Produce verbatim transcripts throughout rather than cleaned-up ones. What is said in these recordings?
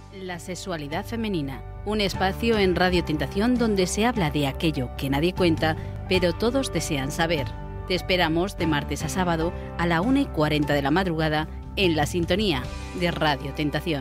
La sexualidad femenina, un espacio en Radio Tentación donde se habla de aquello que nadie cuenta, pero todos desean saber. Te esperamos de martes a sábado a la una y cuarenta de la madrugada en la sintonía de Radio Tentación.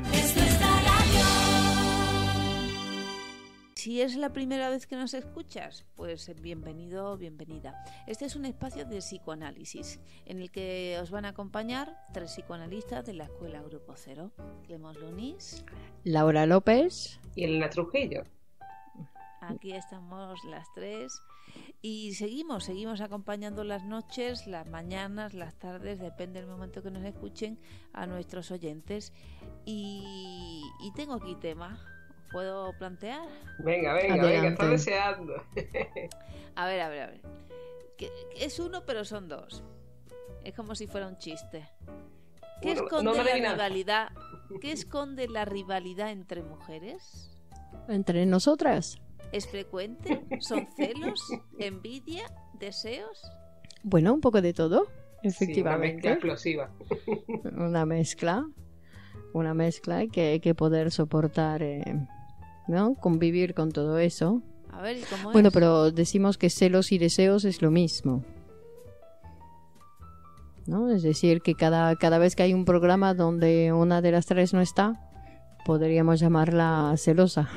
Si es la primera vez que nos escuchas, pues bienvenido o bienvenida. Este es un espacio de psicoanálisis en el que os van a acompañar tres psicoanalistas de la Escuela Grupo Cero. Clemos Lonís, Laura López y Elena Trujillo. Aquí estamos las tres y seguimos, seguimos acompañando las noches, las mañanas, las tardes, depende del momento que nos escuchen, a nuestros oyentes. Y, y tengo aquí tema. ¿Puedo plantear? Venga, venga, Adelante. venga, estoy deseando. A ver, a ver, a ver. Que, que es uno, pero son dos. Es como si fuera un chiste. ¿Qué Bueno, esconde no me la adivinas. rivalidad? ¿Qué esconde la rivalidad entre mujeres? entre nosotras. ¿Es frecuente? ¿Son celos? ¿Envidia? ¿Deseos? Bueno, un poco de todo, Sí, una mezcla efectivamente. explosiva. Una mezcla, una mezcla que hay que poder soportar, eh, ¿no? Convivir con todo eso. A ver, ¿y cómo Bueno, es? pero decimos que celos y deseos es lo mismo, ¿no? Es decir, que cada, cada vez que hay un programa donde una de las tres no está, podríamos llamarla celosa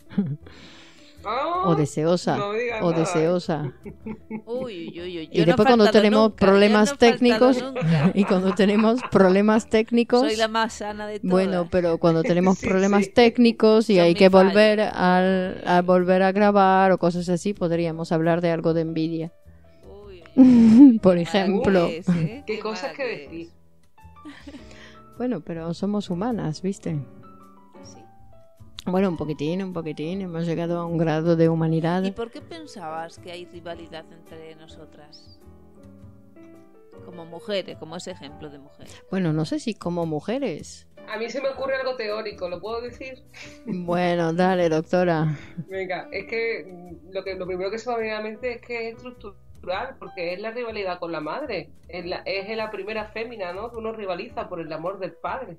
Oh, o deseosa no digas o nada. deseosa. Uy, uy, uy, uy. Y Yo no he después cuando faltado tenemos nunca, problemas yo no he faltado técnicos nunca. y cuando tenemos problemas técnicos, Soy la más sana de todas. bueno, pero cuando tenemos Sí, problemas sí. técnicos y Son hay mi que falla. volver al, a volver a grabar o cosas así, podríamos hablar de algo de envidia. Uy, uy, uy, Por qué mala ejemplo. que es, ¿eh? Qué Qué cosas mala que que es. decir. Bueno, pero somos humanas, ¿viste? Sí. Bueno, un poquitín, un poquitín, hemos llegado a un grado de humanidad. ¿Y por qué pensabas que hay rivalidad entre nosotras? Como mujeres, como ese ejemplo de mujer. Bueno, no sé si como mujeres. A mí se me ocurre algo teórico, ¿lo puedo decir? Bueno, dale, doctora. Venga, es que mm, lo que lo primero que se me viene a la mente es que es estructural, porque es la rivalidad con la madre. Es la, es la primera fémina, ¿no? Que uno rivaliza por el amor del padre.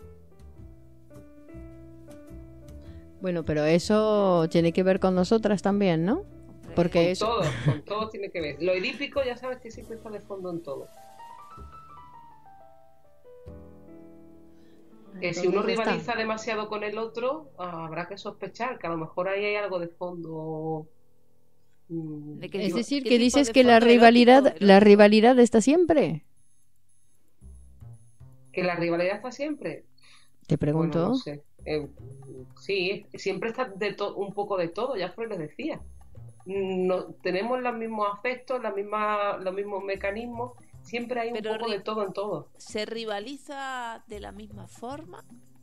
Bueno, pero eso tiene que ver con nosotras también, ¿no? Hombre, Porque Con eso... todo, con todo tiene que ver. Lo edípico ya sabes que siempre está de fondo en todo. Que si uno Entonces está. rivaliza demasiado con el otro, ah, habrá que sospechar que a lo mejor ahí hay algo de fondo. mm, ¿De qué Es tipo- decir, qué que tipo dices de que la fondo erótico? rivalidad, la Erótico. rivalidad está siempre. que la rivalidad está siempre. Te Bueno, pregunto. no sé. Eh, sí, siempre está de to- un poco de todo, ya Freud les decía. No, tenemos los mismos afectos, la misma, los mismos mecanismos, siempre hay un Pero poco ri- de todo en todo. ¿Se rivaliza de la misma forma?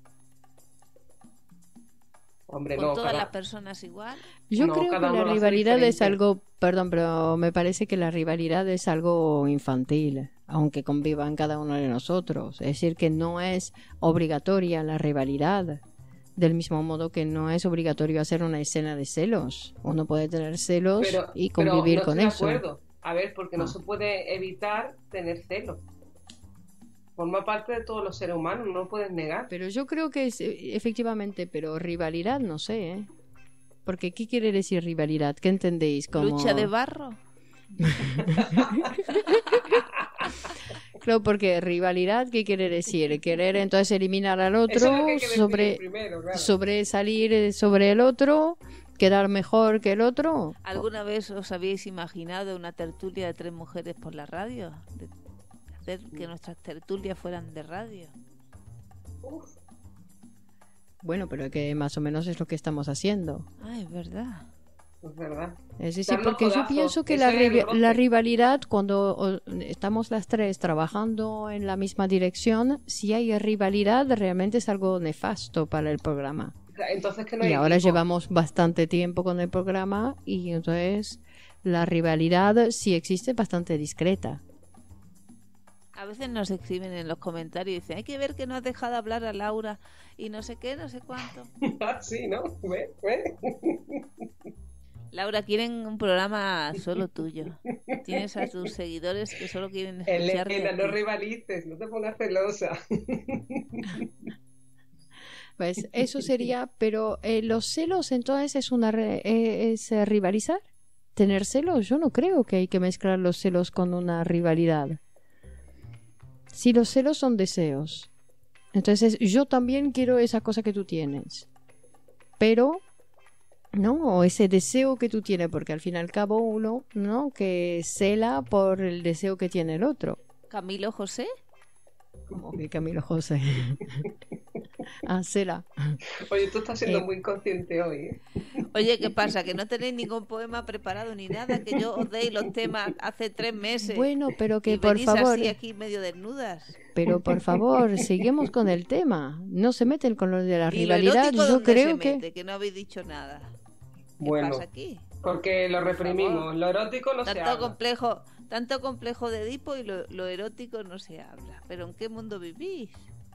Hombre, ¿Con no, todas cada- las personas igual? Yo No, creo que cada uno la lo hace rivalidad es diferente. algo, perdón, pero me parece que la rivalidad es algo infantil, aunque convivan cada uno de nosotros. Es decir, que no es obligatoria la rivalidad, del mismo modo que no es obligatorio hacer una escena de celos. Uno puede tener celos pero, y pero convivir no con estoy eso. de acuerdo. A ver, porque no Ah. se puede evitar tener celos. Forma parte de todos los seres humanos, no lo puedes negar. Pero yo creo que es eh, efectivamente, pero rivalidad no sé, ¿eh? Porque ¿qué quiere decir rivalidad? ¿Qué entendéis? Como... ¿Lucha de barro? Claro, porque rivalidad, ¿qué quiere decir? Querer entonces eliminar al otro, Eso es lo que hay que decir sobre, primero, claro. sobresalir sobre el otro, quedar mejor que el otro. ¿Alguna vez os habéis imaginado una tertulia de tres mujeres por la radio? De hacer que nuestras tertulias fueran de radio. Uf, Bueno, pero que más o menos es lo que estamos haciendo. Ah, es verdad. es verdad. Es decir, Dar los porque yo codazos, pienso que ese la, es el rivi- roce. la rivalidad, cuando o, estamos las tres trabajando en la misma dirección, si hay rivalidad, realmente es algo nefasto para el programa. Entonces que no Y hay ahora equipo. llevamos bastante tiempo con el programa y entonces la rivalidad, si existe, es bastante discreta. A veces nos escriben en los comentarios y dicen, hay que ver que no has dejado hablar a Laura y no sé qué, no sé cuánto. Ah, sí, ¿no? ¿Ve? ¿Ve? Laura, quieren un programa solo tuyo. Tienes a tus seguidores que solo quieren escuchar de Elena, no ti. rivalices, no te pongas celosa. Pues eso sería, pero eh, los celos entonces es una re- eh, es eh, rivalizar. Tener celos, yo no creo que hay que mezclar los celos con una rivalidad. Si los celos son deseos, entonces yo también quiero esa cosa que tú tienes, pero no, o ese deseo que tú tienes, porque al fin y al cabo uno, ¿no? Que cela por el deseo que tiene el otro. Camilo José. Como que Camilo José. Ah, cela. Oye, tú estás siendo Eh. muy consciente hoy, ¿eh? Oye, ¿qué pasa? ¿Que no tenéis ningún poema preparado ni nada? Que yo os deis los temas hace tres meses. Bueno, pero que y por venís favor, así aquí medio desnudas. pero por favor, seguimos con el tema. No se meten con lo de la ¿Y lo rivalidad. erótico Yo dónde creo se que mete? Que no habéis dicho nada. ¿Qué Bueno, pasa aquí? porque lo Por reprimimos. favor. Lo erótico no se Tanto habla. complejo, tanto complejo de Edipo y lo, lo erótico no se habla. ¿Pero en qué mundo vivís?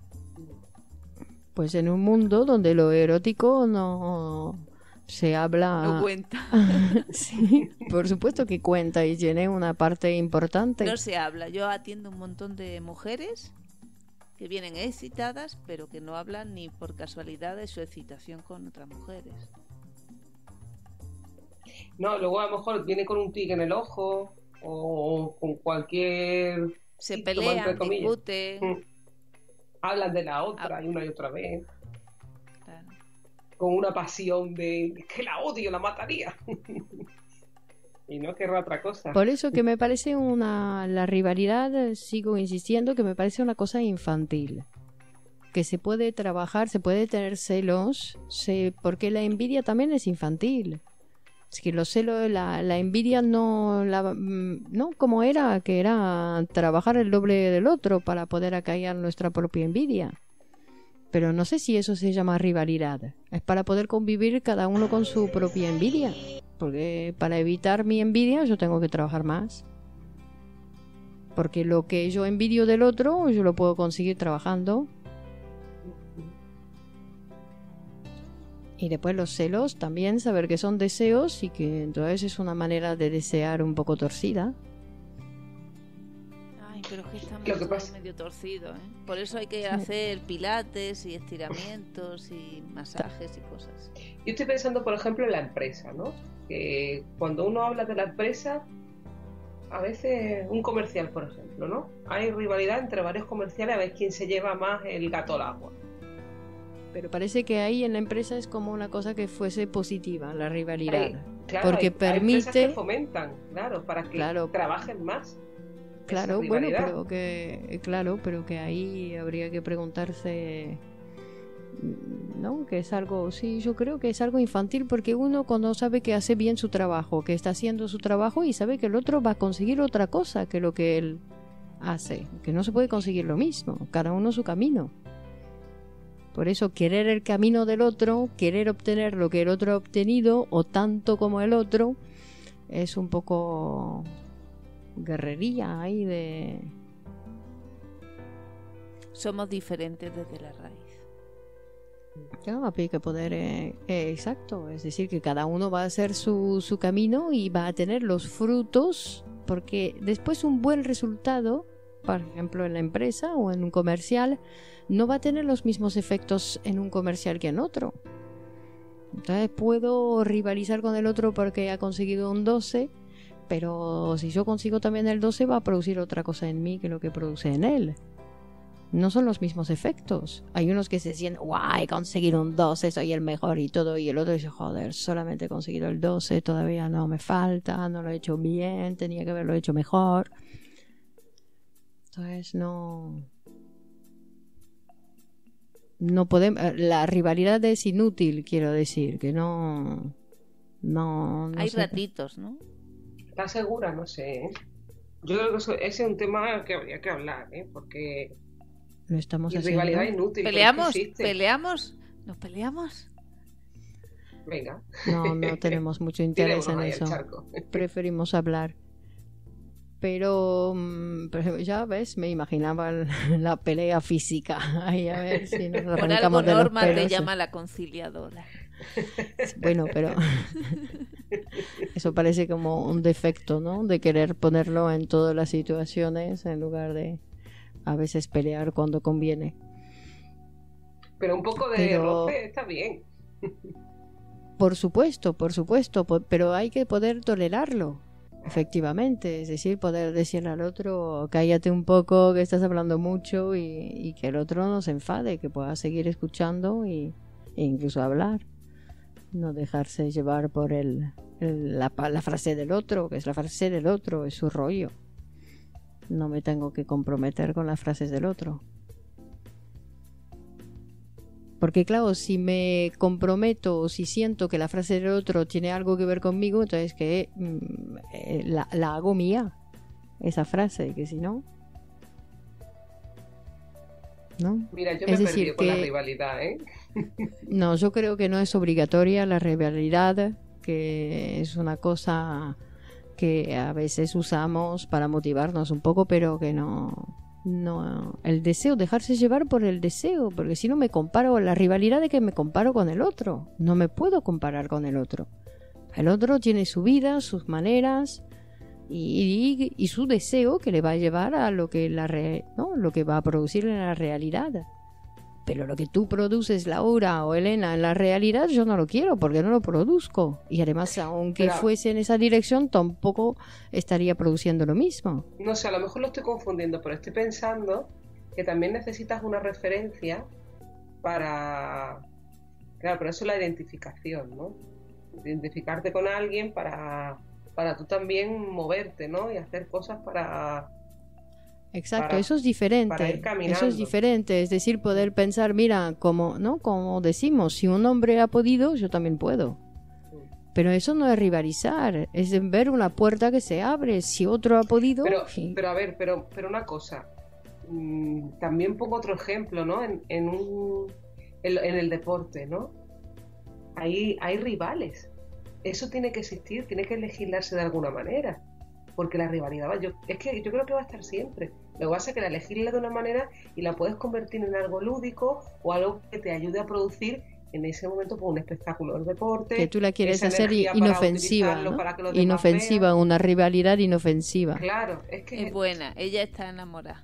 pues en un mundo donde lo erótico no se habla. No cuenta. Sí, por supuesto que cuenta y tiene una parte importante. No se habla. Yo atiendo un montón de mujeres que vienen excitadas, pero que no hablan ni por casualidad de su excitación con otras mujeres. No, luego a lo mejor viene con un tic en el ojo o con cualquier Se síntoma, pelean, entre comillas. discuten. Mm. Hablan de la otra Ah. y una y otra vez, Claro. con una pasión de "Es que la odio, la mataría". Y no querrá otra cosa. Por eso que me parece una la rivalidad, eh, sigo insistiendo que me parece una cosa infantil. Que se puede trabajar, se puede tener celos, se, porque la envidia también es infantil. Es que los celos, la, la envidia no, la, mm, no como era, que era trabajar el doble del otro para poder acallar nuestra propia envidia. Pero no sé si eso se llama rivalidad. Es para poder convivir cada uno con su propia envidia. Porque para evitar mi envidia yo tengo que trabajar más. Porque lo que yo envidio del otro yo lo puedo conseguir trabajando. Y después los celos, también saber que son deseos y que entonces es una manera de desear un poco torcida. Ay, pero es que estamos Lo que todos pasa- medio torcidos, ¿eh? Por eso hay que Sí. hacer pilates y estiramientos y masajes y cosas. Yo estoy pensando, por ejemplo, en la empresa, ¿no? Que cuando uno habla de la empresa, a veces un comercial, por ejemplo, ¿no? Hay rivalidad entre varios comerciales a ver quién se lleva más el gato al agua. Pero parece que ahí en la empresa es como una cosa que fuese positiva, la rivalidad. Hay- claro, porque hay- hay empresas permite... que fomentan, claro, para que Claro. trabajen más. Claro, esa bueno, rivalidad. pero que claro, pero que ahí habría que preguntarse, ¿no? Que es algo, sí, yo creo que es algo infantil porque uno cuando sabe que hace bien su trabajo, que está haciendo su trabajo y sabe que el otro va a conseguir otra cosa que lo que él hace, que no se puede conseguir lo mismo, cada uno su camino. Por eso querer el camino del otro, querer obtener lo que el otro ha obtenido o tanto como el otro, es un poco guerrería ahí de... Somos diferentes desde la raíz. Ya, hay que poder... eh, eh, exacto, es decir, que cada uno va a hacer su, su camino y va a tener los frutos, porque después un buen resultado, por ejemplo en la empresa o en un comercial, no va a tener los mismos efectos en un comercial que en otro. Entonces puedo rivalizar con el otro porque ha conseguido un doce, pero si yo consigo también el doce va a producir otra cosa en mí que lo que produce en él. No son los mismos efectos. Hay unos que se sienten, guay, he conseguido un doce, soy el mejor y todo, y el otro dice, joder, solamente he conseguido el doce, todavía no me falta, no lo he hecho bien, tenía que haberlo hecho mejor. Entonces no... No podemos... La rivalidad es inútil, quiero decir, que no... No, no Hay sé. ratitos, ¿no? ¿Estás segura? No sé, ¿eh? Yo creo que eso- ese es un tema que habría que hablar, ¿eh? Porque Lo estamos la haciendo. rivalidad inútil. pero es que ¿Peleamos? existe. ¿Peleamos? ¿Nos peleamos? Venga, No, no tenemos mucho interés tirémonos en ahí al eso. charco. Preferimos hablar. Pero, mm, por ejemplo, ya ves, me imaginaba el- la pelea física. Ahí a ver si nos Por algo arrancamos de los Norma te pelos. llama la conciliadora. Bueno, pero eso parece como un defecto, ¿no? De querer ponerlo en todas las situaciones en lugar de a veces pelear cuando conviene. Pero un poco de Pero... roce está bien. Por supuesto, por supuesto, po- pero hay que poder tolerarlo, efectivamente. Es decir, poder decirle al otro, cállate un poco, que estás hablando mucho, y, y que el otro no se enfade, que pueda seguir escuchando y, e incluso hablar. No dejarse llevar por el, el- la, pa- la frase del otro, que es la frase del otro, es su rollo. No me tengo que comprometer con las frases del otro. Porque claro, si me comprometo o si siento que la frase del otro tiene algo que ver conmigo, entonces que mm, eh, la, la hago mía, esa frase, que si no... ¿no? Mira, yo Es me decir, perdí con la que- rivalidad, ¿eh? No, yo creo que no es obligatoria la rivalidad, que es una cosa que a veces usamos para motivarnos un poco, pero que no... No, el deseo, dejarse llevar por el deseo, porque si no me comparo, la rivalidad de que me comparo con el otro, no me puedo comparar con el otro. El otro tiene su vida, sus maneras y, y, y su deseo que le va a llevar a lo que la re, ¿no? Lo que va a producir en la realidad. Pero lo que tú produces, Laura o Elena, en la realidad yo no lo quiero porque no lo produzco. Y además, aunque Pero- fuese en esa dirección, tampoco estaría produciendo lo mismo. No sé, a lo mejor lo estoy confundiendo, pero estoy pensando que también necesitas una referencia para... Claro, pero eso es la identificación, ¿no? Identificarte con alguien para, para tú también moverte, ¿no? Y hacer cosas para... Exacto, para- eso es diferente. para ir caminando. Eso es diferente, es decir, poder pensar, mira, como, ¿no? Como decimos, si un hombre ha podido, yo también puedo. Pero eso no es rivalizar, es ver una puerta que se abre. Si otro ha podido, Pero, sí. pero a ver, pero, pero una cosa. mm, También pongo otro ejemplo, ¿no? En, en, un, en, en el deporte, ¿no? Hay, hay rivales. Eso tiene que existir, tiene que legislarse de alguna manera. Porque la rivalidad va, yo, es que yo creo que va a estar siempre. Lo que pasa es que la legislas de una manera y la puedes convertir en algo lúdico o algo que te ayude a producir en ese momento pues, un espectáculo del deporte. Que tú la quieres esa hacer energía para inofensiva, utilizarlo ¿no? para que los demás Inofensiva, vean. una rivalidad inofensiva. Claro, es que Es buena, ella está enamorada.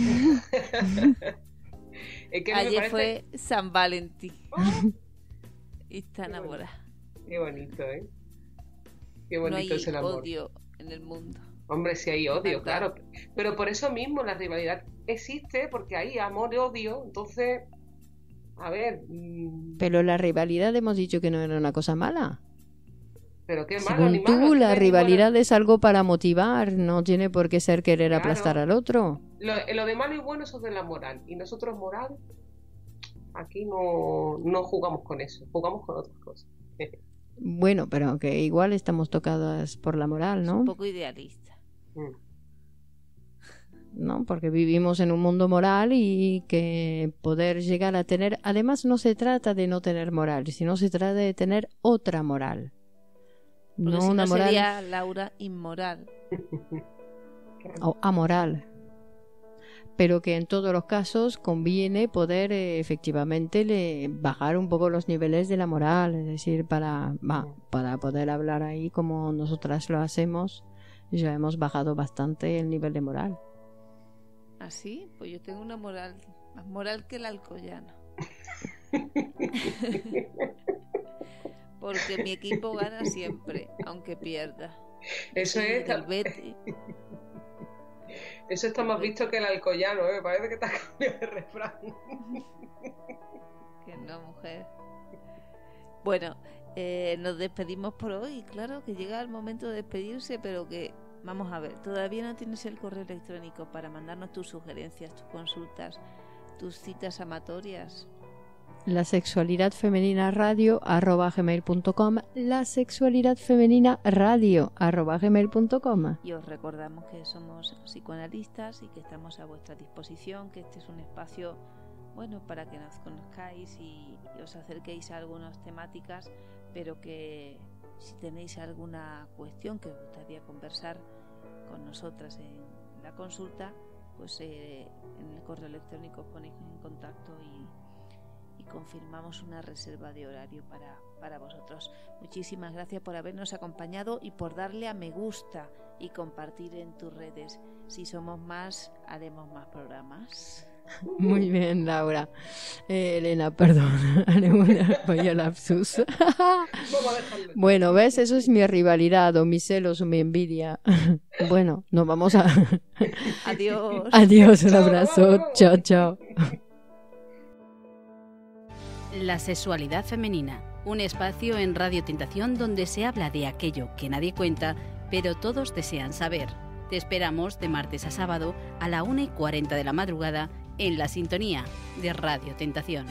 es que a mí me Ayer parece... fue San Valentín ¡Oh! y está Qué enamorada. Qué bonito, ¿eh? Qué No bonito hay es el amor. odio en el mundo. Hombre, sí hay odio, Verdad. claro. Pero por eso mismo la rivalidad existe, porque hay amor y odio. Entonces, a ver, mm, Pero la rivalidad hemos dicho que no era una cosa mala. pero qué malo Según ni malo. tú, que la no hay rivalidad ninguna- es algo para motivar, no tiene por qué ser querer Claro. aplastar al otro. Lo, lo de malo y bueno eso es de la moral. Y nosotros moral, aquí no, no jugamos con eso, jugamos con otras cosas. Bueno, pero que igual estamos tocadas por la moral, Es ¿no? un poco idealista. Mm. ¿No? Porque vivimos en un mundo moral y que poder llegar a tener... Además, no se trata de no tener moral, sino se trata de tener otra moral. Porque No si una no moral sería Laura inmoral. o amoral. Pero que en todos los casos conviene poder eh, efectivamente le, bajar un poco los niveles de la moral, es decir, para, va, para poder hablar ahí como nosotras lo hacemos, ya hemos bajado bastante el nivel de moral. ¿Así? Pues yo tengo una moral, más moral que el alcoyano. Porque mi equipo gana siempre, aunque pierda. Eso Soy es... del Betis. Eso está más visto que el alcoyano, ¿eh? Me parece que te has cambiado de refrán. Que no, mujer. Bueno, eh, nos despedimos por hoy. Claro que llega el momento de despedirse, pero que, vamos a ver, todavía no tienes el correo electrónico para mandarnos tus sugerencias, tus consultas, tus citas amatorias. La sexualidad femenina radio arroba gmail punto com, la sexualidad femenina radio arroba gmail punto com. Y os recordamos que somos psicoanalistas y que estamos a vuestra disposición, que este es un espacio bueno para que nos conozcáis y, y os acerquéis a algunas temáticas, pero que si tenéis alguna cuestión que os gustaría conversar con nosotras en la consulta, pues eh, en el correo electrónico os ponéis en contacto y y confirmamos una reserva de horario para, para vosotros. Muchísimas gracias por habernos acompañado y por darle a me gusta y compartir en tus redes. Si somos más, haremos más programas. Muy bien, Laura. Eh, Elena, perdón, haremos un apoyo lapsus. Bueno, ¿ves? Eso es mi rivalidad, o mis celos, o mi envidia. Bueno, nos vamos a... Adiós. Adiós, un abrazo. Chao, chao. La sexualidad femenina, un espacio en Radio Tentación donde se habla de aquello que nadie cuenta, pero todos desean saber. Te esperamos de martes a sábado a la una y cuarenta de la madrugada en la sintonía de Radio Tentación.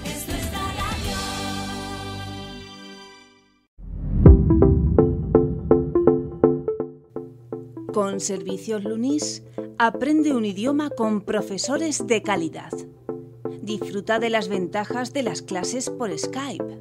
Con Servicios Lunis, aprende un idioma con profesores de calidad. Disfruta de las ventajas de las clases por Skype.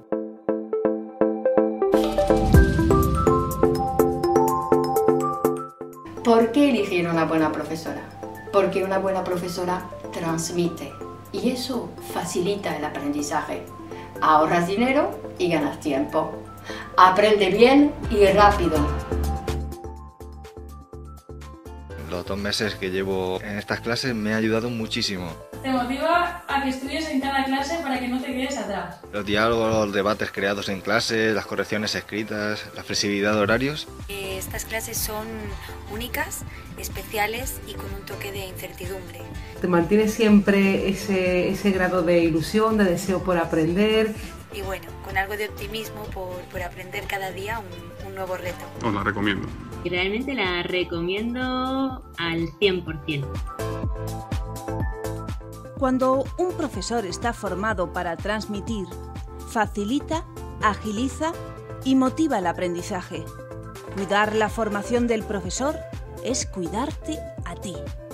¿Por qué elegir una buena profesora? Porque una buena profesora transmite y eso facilita el aprendizaje. Ahorras dinero y ganas tiempo. Aprende bien y rápido. Los dos meses que llevo en estas clases me ha ayudado muchísimo. Te motiva a que estudies en cada clase para que no te quedes atrás. Los diálogos, los debates creados en clase, las correcciones escritas, la flexibilidad de horarios. Estas clases son únicas, especiales y con un toque de incertidumbre. Te mantiene siempre ese, ese grado de ilusión, de deseo por aprender. Y bueno, con algo de optimismo por, por aprender cada día un, un nuevo reto. Os la recomiendo. Y realmente la recomiendo al cien por ciento. Cuando un profesor está formado para transmitir, facilita, agiliza y motiva el aprendizaje. Cuidar la formación del profesor es cuidarte a ti.